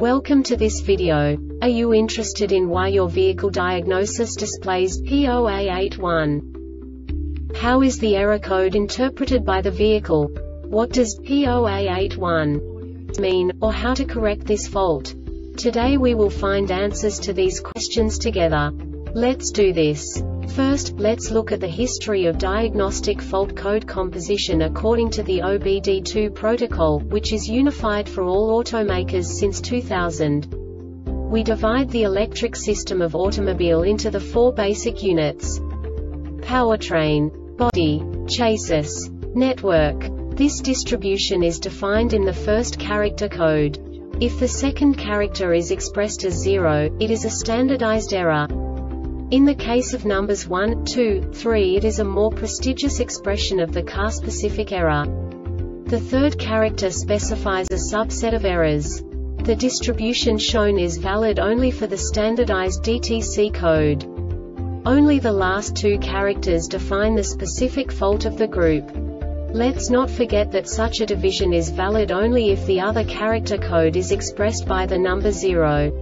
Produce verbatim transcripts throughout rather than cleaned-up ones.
Welcome to this video. Are you interested in why your vehicle diagnosis displays P zero A eight one? How is the error code interpreted by the vehicle? What does P zero A eight one mean, or how to correct this fault? Today we will find answers to these questions together. Let's do this. First, let's look at the history of diagnostic fault code composition according to the O B D two protocol, which is unified for all automakers since two thousand. We divide the electric system of automobile into the four basic units: powertrain, body, chassis, network. This distribution is defined in the first character code. If the second character is expressed as zero, it is a standardized error. In the case of numbers one, two, three, it is a more prestigious expression of the car-specific error. The third character specifies a subset of errors. The distribution shown is valid only for the standardized D T C code. Only the last two characters define the specific fault of the group. Let's not forget that such a division is valid only if the other character code is expressed by the number zero.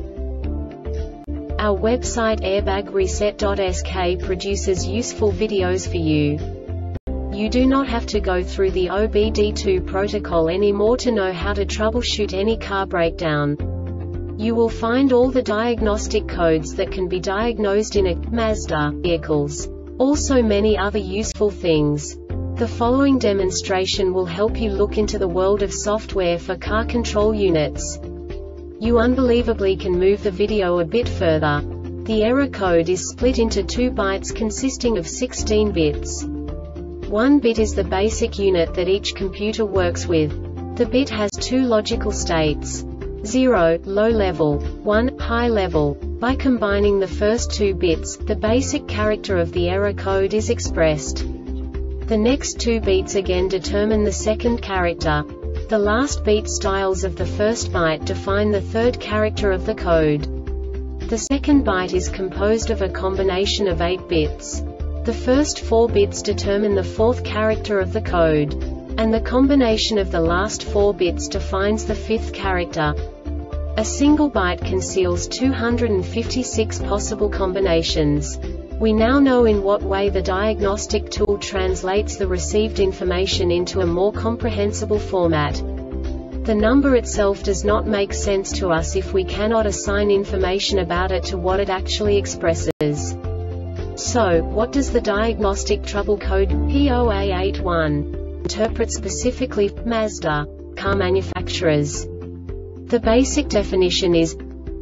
Our website airbag reset dot S K produces useful videos for you. You do not have to go through the O B D two protocol anymore to know how to troubleshoot any car breakdown. You will find all the diagnostic codes that can be diagnosed in a Mazda vehicles. Also many other useful things. The following demonstration will help you look into the world of software for car control units. You unbelievably can move the video a bit further. The error code is split into two bytes consisting of sixteen bits. One bit is the basic unit that each computer works with. The bit has two logical states: zero, low level, one, high level. By combining the first two bits, the basic character of the error code is expressed. The next two beats again determine the second character. The last beat styles of the first byte define the third character of the code. The second byte is composed of a combination of eight bits. The first four bits determine the fourth character of the code. And the combination of the last four bits defines the fifth character. A single byte conceals two hundred fifty-six possible combinations. We now know in what way the diagnostic tool translates the received information into a more comprehensible format. The number itself does not make sense to us if we cannot assign information about it to what it actually expresses. So, what does the diagnostic trouble code P zero A eight one interpret specifically for Mazda car manufacturers? The basic definition is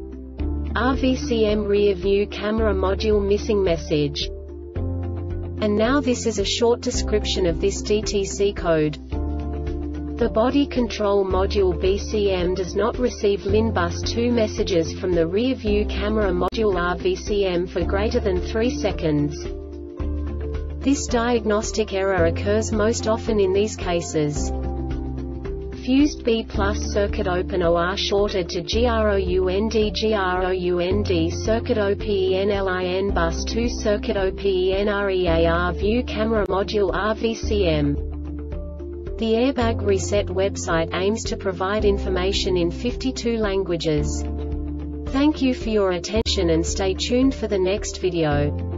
R V C M rear view camera module missing message. And now this is a short description of this D T C code. The body control module B C M does not receive L I N bus two messages from the rear view camera module R V C M for greater than three seconds. This diagnostic error occurs most often in these cases: fused B plus circuit open O R shorted to ground ground circuit openLIN bus two circuit openrear view camera module R V C M. The Airbag Reset website aims to provide information in fifty-two languages. Thank you for your attention and stay tuned for the next video.